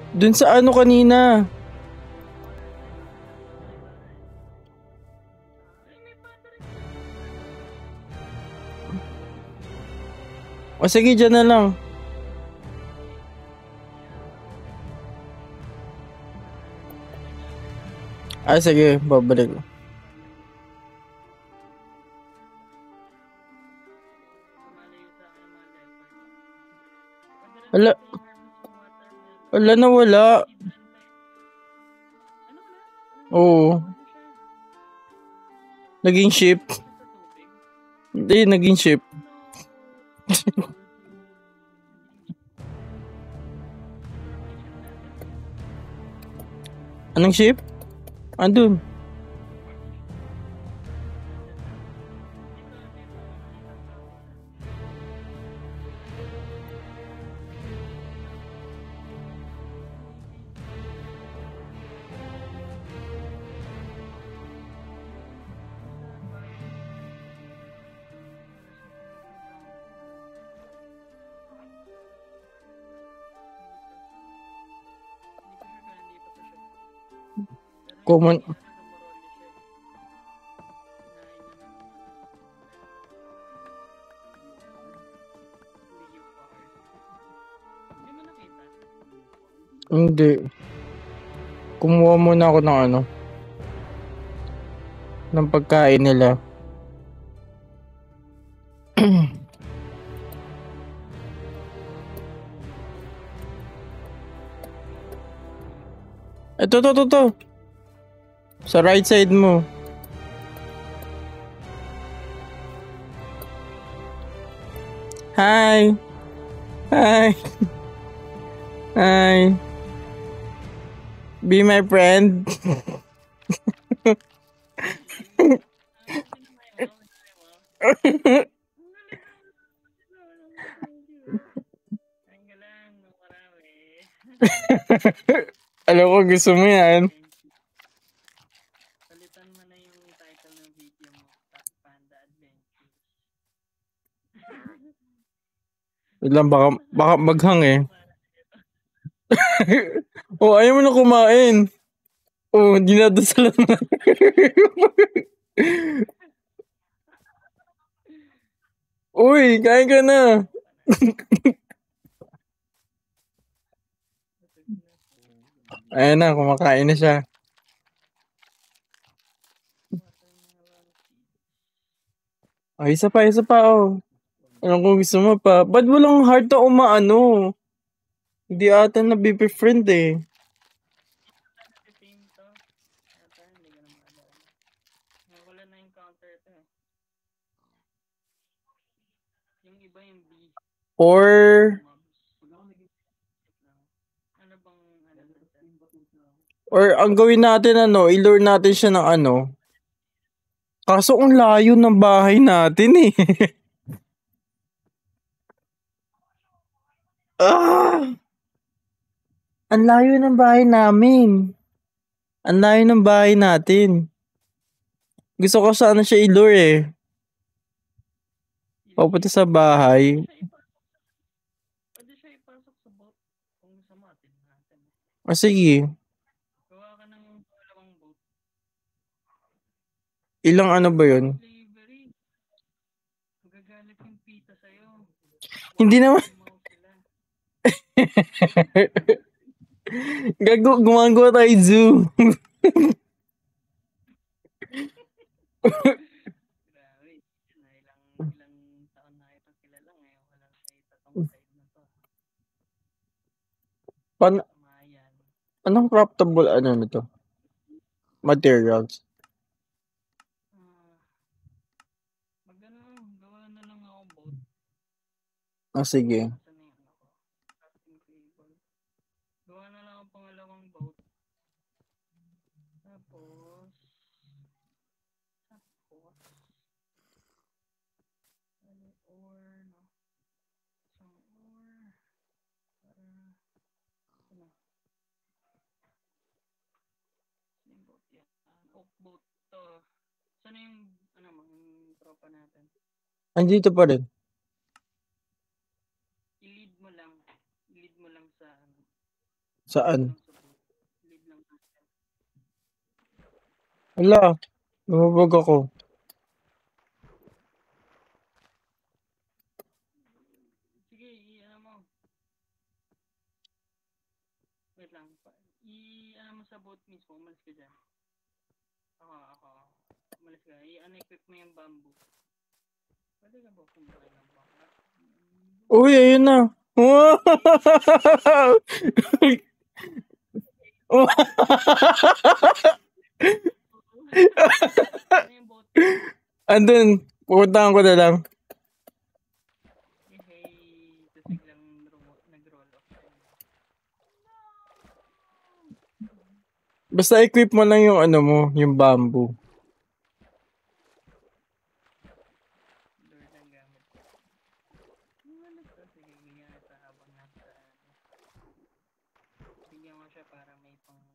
Dun sa ano kanina. O sige, dyan na lang. Ah, sige, babalik. Wala. Wala na wala. Oo. Naging ship. Hindi, naging ship. Anong ship? Andun. Common. Hindi. Kumuha muna ako ng ano. Ng pagkain nila. Ito. Sa right side mo. Hi. Hi. Hi. Be my friend. Alam ko gusto mo yan. Palitan mo na yung title ng video mo, Panda Adventures. Ilang baka maghang eh. Oh, ayaw mo na kumain. Oh, dinadasalan mo. Uy, kain ka na. Ayan na, kumakain na siya. Ay, isa pa, oh. Alam ko gusto mo pa. Ba't walang heart na umaano? Hindi ata na-befriend eh. Wala na yung counter ito eh. Yung iba yung B. Or... Ano bang... Or ang gawin natin ano, ilure natin siya ng ano. Kaso ang layo ng bahay natin eh. Ang layo ng bahay namin. Ang layo ng bahay natin. Gusto ko sana siya ilure eh. Papunta sa bahay. Pwede siya ipasok sa boat. Kung gusto mo, atin natin. Sige. Gawa ka ng dalawang boat. Ilang ano ba yun? Slavery. Magagalit yung pita sa'yo. Hindi naman. Gumagawa tayo zoo. Grabe. Ilang taon na ito sila lang eh. Walang itatong side na to. Anong craftable ano nito? Materials. Gawa na lang akong boat. Sige. Gawa na lang ang pangalawang boat. Tapos or no. Some or para ano. Yung boat yan. Oak boat to. Sana yung mga tropa natin. Andito pa rin. I-lead mo lang sa Saan? Lang sa boat. Leave lang natin. Wala. Lumabag ako. Sige, ano mo. Wait lang. Ano mo sa boat mismo. Umalis ka dyan. Ako. Umalis ka. Equip mo yung bamboo. Pwede ka ba kumain ng baka? Uy, ayun na. Wow! Ano yung boat mo? Andun, pupuntahan ko na lang. Hey, tapos biglang nag-roll off tayo. Basta equip mo lang yung ano mo, yung bamboo. Lord ang gamit ko. Ano to? Sige, bigyan kita habang nasa ano. Bigyan ko siya para may pang